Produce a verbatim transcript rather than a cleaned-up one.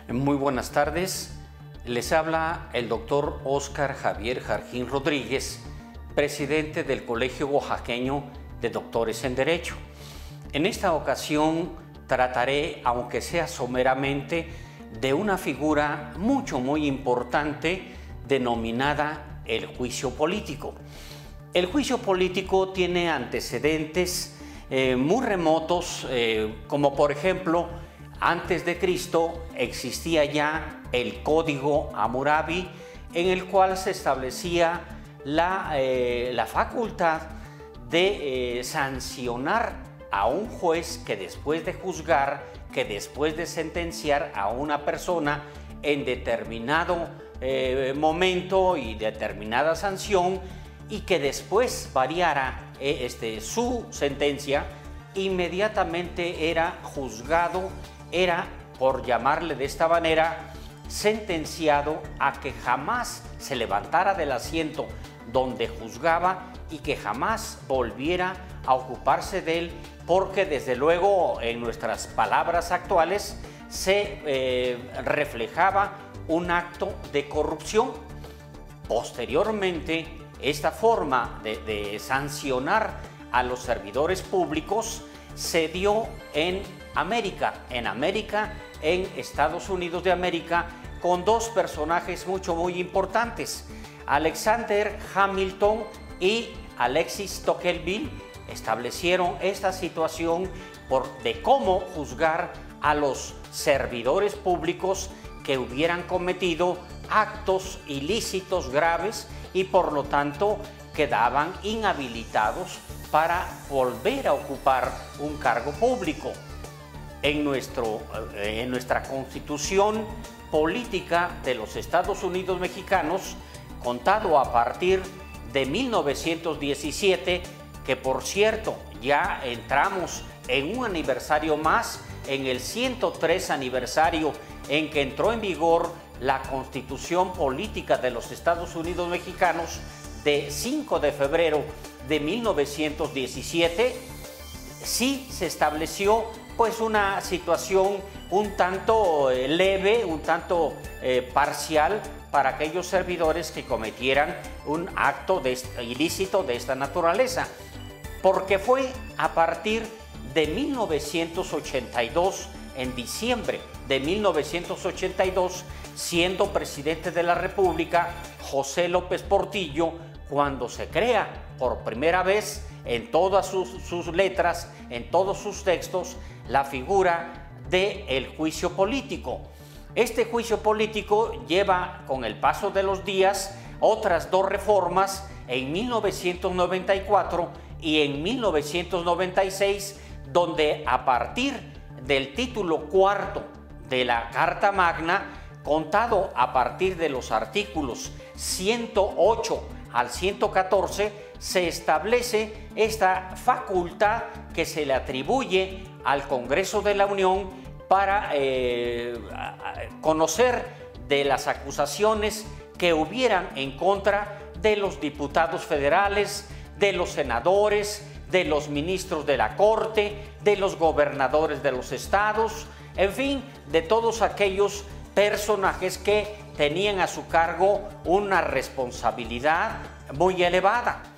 Muy buenas tardes. Les habla el doctor Óscar Javier Jarquín Rodríguez, presidente del Colegio Oaxaqueño de Doctores en Derecho. En esta ocasión trataré, aunque sea someramente, de una figura mucho, muy importante denominada el juicio político. El juicio político tiene antecedentes eh, muy remotos, eh, como por ejemplo, antes de Cristo existía ya el Código Hammurabi, en el cual se establecía la, eh, la facultad de eh, sancionar a un juez que después de juzgar, que después de sentenciar a una persona en determinado eh, momento y determinada sanción, y que después variara eh, este, su sentencia, inmediatamente era juzgado, era, por llamarle de esta manera, sentenciado a que jamás se levantara del asiento donde juzgaba y que jamás volviera a ocuparse de él, porque desde luego en nuestras palabras actuales se eh, reflejaba un acto de corrupción. Posteriormente, esta forma de, de sancionar a los servidores públicos se dio en América, en América, en Estados Unidos de América, con dos personajes mucho muy importantes, Alexander Hamilton y Alexis Tocqueville. Establecieron esta situación por, de cómo juzgar a los servidores públicos que hubieran cometido actos ilícitos graves y por lo tanto quedaban inhabilitados para volver a ocupar un cargo público. En, nuestro, en nuestra Constitución Política de los Estados Unidos Mexicanos, contado a partir de mil novecientos diecisiete, que por cierto ya entramos en un aniversario más, en el ciento tres aniversario en que entró en vigor la Constitución Política de los Estados Unidos Mexicanos de cinco de febrero de mil novecientos diecisiete, sí se estableció pues una situación un tanto eh, leve, un tanto eh, parcial para aquellos servidores que cometieran un acto de, ilícito de esta naturaleza, porque fue a partir de mil novecientos ochenta y dos, en diciembre de mil novecientos ochenta y dos, siendo presidente de la República José López Portillo, cuando se crea por primera vez en todas sus, sus letras, en todos sus textos, la figura del juicio político. Este juicio político lleva, con el paso de los días, otras dos reformas en mil novecientos noventa y cuatro y en mil novecientos noventa y seis, donde a partir del título cuarto de la Carta Magna, contado a partir de los artículos ciento ocho al ciento catorce, se establece esta facultad que se le atribuye al Congreso de la Unión para eh, conocer de las acusaciones que hubieran en contra de los diputados federales, de los senadores, de los ministros de la Corte, de los gobernadores de los estados, en fin, de todos aquellos personajes que tenían a su cargo una responsabilidad muy elevada.